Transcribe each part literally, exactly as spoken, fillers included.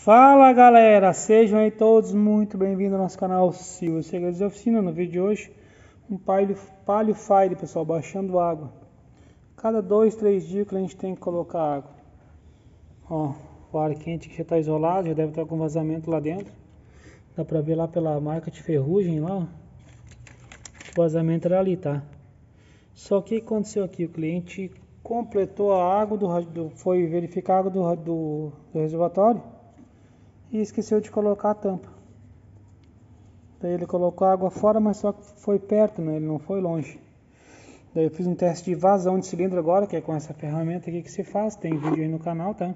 Fala galera, sejam aí todos muito bem-vindos ao nosso canal Silvio Segredos da Oficina. No vídeo de hoje, um palio, palio fire, pessoal, baixando água. Cada dois, três dias que a gente tem que colocar água. Ó, o ar quente que já está isolado, já deve estar com vazamento lá dentro. Dá pra ver lá pela marca de ferrugem lá, ó. O vazamento era ali, tá? Só que o que aconteceu aqui? O cliente completou a água, do, do foi verificar a água do, do, do reservatório e esqueceu de colocar a tampa. Daí ele colocou a água fora, mas só que foi perto, né? Ele não foi longe. Daí eu fiz um teste de vazão de cilindro agora, que é com essa ferramenta aqui que se faz, tem vídeo aí no canal, tá?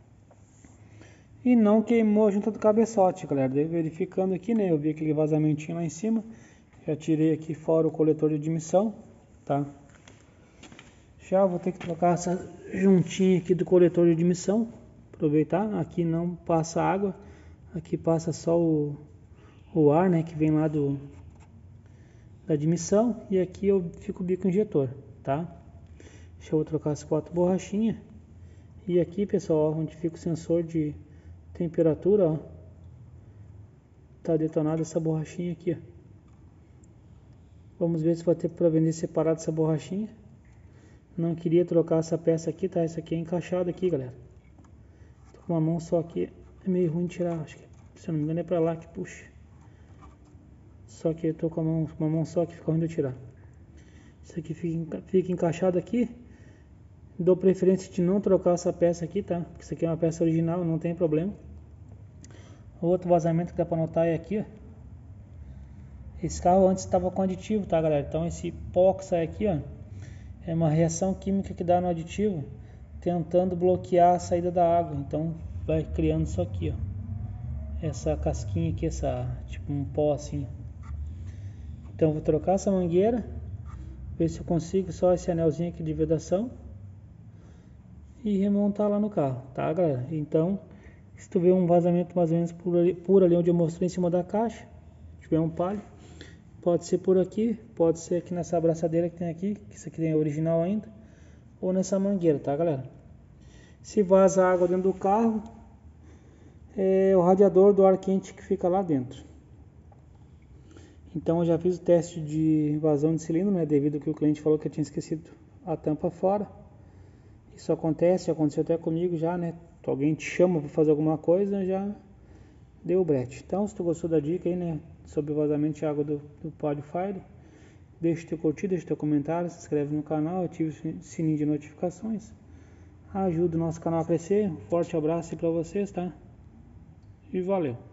E não queimou junto do cabeçote, galera. Daí verificando aqui, né? Eu vi aquele vazamentinho lá em cima. Já tirei aqui fora o coletor de admissão, tá? Já vou ter que trocar essa juntinha aqui do coletor de admissão. Aproveitar, aqui não passa água, aqui passa só o, o ar, né, que vem lá do da admissão, e aqui eu fico o bico injetor, tá? Deixa eu trocar as quatro borrachinhas. E aqui, pessoal, ó, onde fica o sensor de temperatura, ó, tá detonada essa borrachinha aqui, ó. Vamos ver se vai ter para vender separado essa borrachinha. Não queria trocar essa peça aqui, tá? Essa aqui é encaixada aqui, galera. Tô com uma mão só aqui, é meio ruim de tirar, acho que, se eu não me engano, é pra lá que puxa. Só que eu tô com a mão, uma mão só que fica ruim de eu tirar. Isso aqui fica, fica encaixado aqui. Dou preferência de não trocar essa peça aqui, tá? Porque isso aqui é uma peça original, não tem problema. O outro vazamento que dá pra notar é aqui, ó. Esse carro antes estava com aditivo, tá, galera? Então esse pó que sai aqui, ó, é uma reação química que dá no aditivo, tentando bloquear a saída da água. Então vai criando isso aqui, ó, essa casquinha aqui, essa tipo um pó assim. Então vou trocar essa mangueira, ver se eu consigo só esse anelzinho aqui de vedação e remontar lá no carro, tá, galera? Então, se tu vê um vazamento mais ou menos por ali, por ali onde eu mostrei em cima da caixa, se tiver um palio, pode ser por aqui, pode ser aqui nessa abraçadeira que tem aqui, que isso aqui tem original ainda, ou nessa mangueira, tá, galera? Se vaza água dentro do carro, é o radiador do ar quente que fica lá dentro. Então eu já fiz o teste de vazão de cilindro, né, devido ao que o cliente falou que eu tinha esquecido a tampa fora. Isso acontece, aconteceu até comigo já, né? Alguém te chama para fazer alguma coisa, já deu o brete. Então, se tu gostou da dica aí, né, sobre o vazamento de água do, do palio fire, deixa teu curtir, deixa teu comentário, se inscreve no canal, ativa o sininho de notificações. Ajuda o nosso canal a crescer. Um forte abraço para vocês, tá? E valeu!